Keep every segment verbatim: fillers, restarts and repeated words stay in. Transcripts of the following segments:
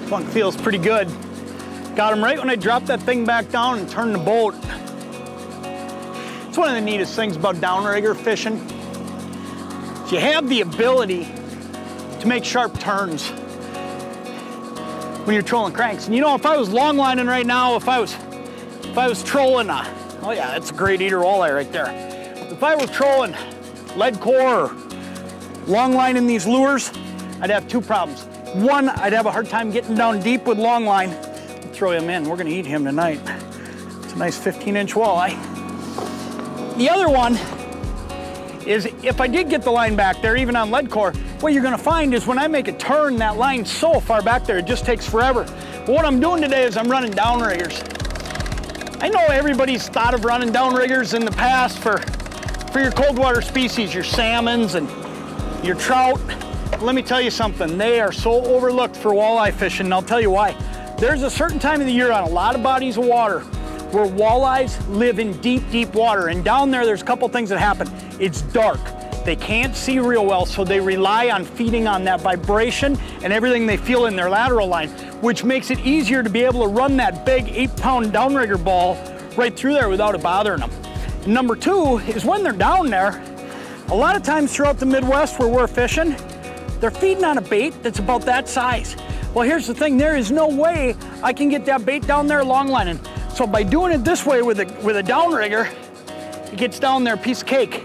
Funk feels pretty good. Got him right when I dropped that thing back down and turned the boat. It's one of the neatest things about downrigger fishing. Is you have the ability to make sharp turns when you're trolling cranks. And you know, if I was long lining right now, if I was if I was trolling a, oh yeah, that's a great eater walleye right there. If I were trolling lead core or long lining these lures, I'd have two problems. One, I'd have a hard time getting down deep with long line. I'll throw him in, we're gonna eat him tonight. It's a nice fifteen inch walleye. The other one is if I did get the line back there, even on lead core, what you're gonna find is when I make a turn, that line's so far back there, it just takes forever. But what I'm doing today is I'm running downriggers. I know everybody's thought of running downriggers in the past for, for your cold water species, your salmons and your trout. Let me tell you something, they are so overlooked for walleye fishing, and I'll tell you why. There's a certain time of the year on a lot of bodies of water where walleyes live in deep, deep water, and down there, there's a couple things that happen. It's dark. They can't see real well, so they rely on feeding on that vibration and everything they feel in their lateral line, which makes it easier to be able to run that big eight pound downrigger ball right through there without it bothering them. And number two is when they're down there, a lot of times throughout the Midwest where we're fishing, they're feeding on a bait that's about that size. Well, here's the thing, there is no way I can get that bait down there long lining. So by doing it this way with a, with a downrigger, it gets down there a piece of cake.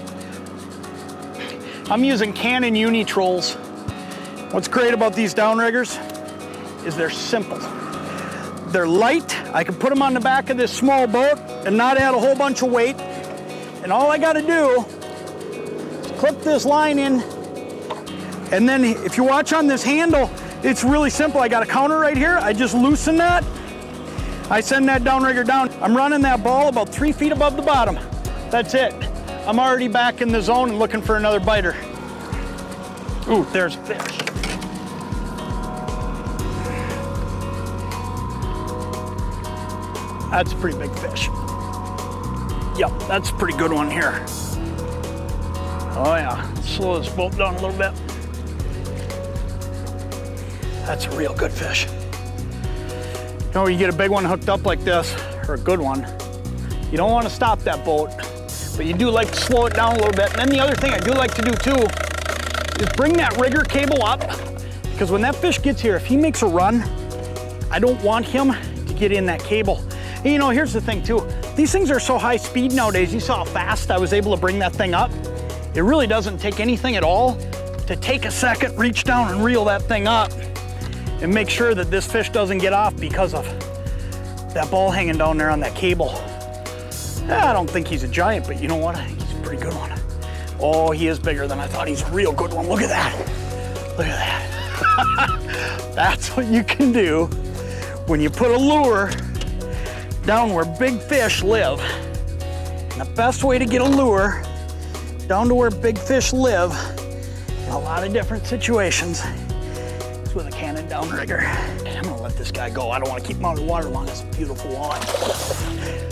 I'm using Canon Uni trolls. What's great about these downriggers is they're simple. They're light. I can put them on the back of this small boat and not add a whole bunch of weight. And all I gotta do is clip this line in. And then if you watch on this handle, it's really simple. I got a counter right here. I just loosen that. I send that downrigger down. I'm running that ball about three feet above the bottom. That's it. I'm already back in the zone and looking for another biter. Ooh, there's a fish. That's a pretty big fish. Yep, that's a pretty good one here. Oh yeah, let's slow this boat down a little bit. That's a real good fish. You know, when you get a big one hooked up like this, or a good one, you don't want to stop that boat, but you do like to slow it down a little bit. And then the other thing I do like to do too is bring that rigger cable up, because when that fish gets here, if he makes a run, I don't want him to get in that cable. And you know, here's the thing too, these things are so high speed nowadays. You saw how fast I was able to bring that thing up. It really doesn't take anything at all to take a second, reach down and reel that thing up and make sure that this fish doesn't get off because of that ball hanging down there on that cable. I don't think he's a giant, but you know what? He's a pretty good one. Oh, he is bigger than I thought. He's a real good one. Look at that. Look at that. That's what you can do when you put a lure down where big fish live. And the best way to get a lure down to where big fish live in a lot of different situations is with a Canon downrigger. I'm gonna let this guy go. I don't want to keep him out of the water long. It's a beautiful walleye.